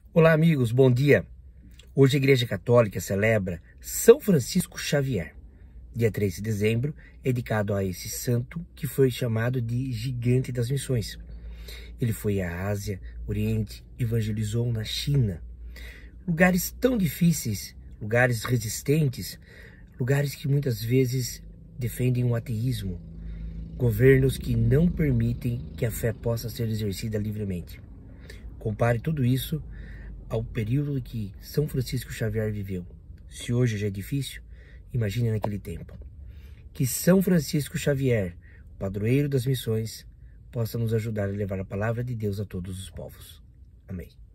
Olá amigos, bom dia! Hoje a Igreja Católica celebra São Francisco Xavier. Dia 3 de dezembro é dedicado a esse santo que foi chamado de Gigante das Missões. Ele foi à Ásia, Oriente, evangelizou na China. Lugares tão difíceis, lugares resistentes, lugares que muitas vezes defendem o ateísmo, governos que não permitem que a fé possa ser exercida livremente. Compare tudo isso ao período que São Francisco Xavier viveu. Se hoje já é difícil, imagine naquele tempo. Que São Francisco Xavier, o padroeiro das missões, possa nos ajudar a levar a palavra de Deus a todos os povos. Amém.